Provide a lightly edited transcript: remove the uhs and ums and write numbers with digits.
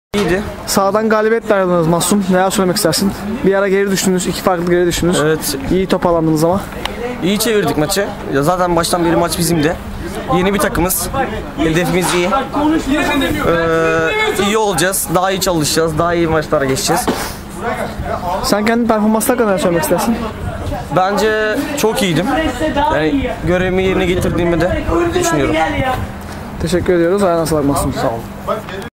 İyiydi. Sağdan galibiyetle ayrıldınız Mahsum. Neler söylemek istersin? Bir ara geri düştünüz, iki farklı geri düştünüz. Evet. İyi toparlandınız ama. İyi çevirdik maçı. Ya zaten baştan beri maç bizimdi. Yeni bir takımız. Hedefimiz iyi. İyi olacağız. Daha iyi çalışacağız. Daha iyi maçlara geçeceğiz. Sen kendi performansına kadar söylemek istersin? Bence çok iyiydim. Yani görevimi yerine getirdiğimi de düşünüyorum. Teşekkür ediyoruz. Ayağına sağlık Mahsum. Sağ olun.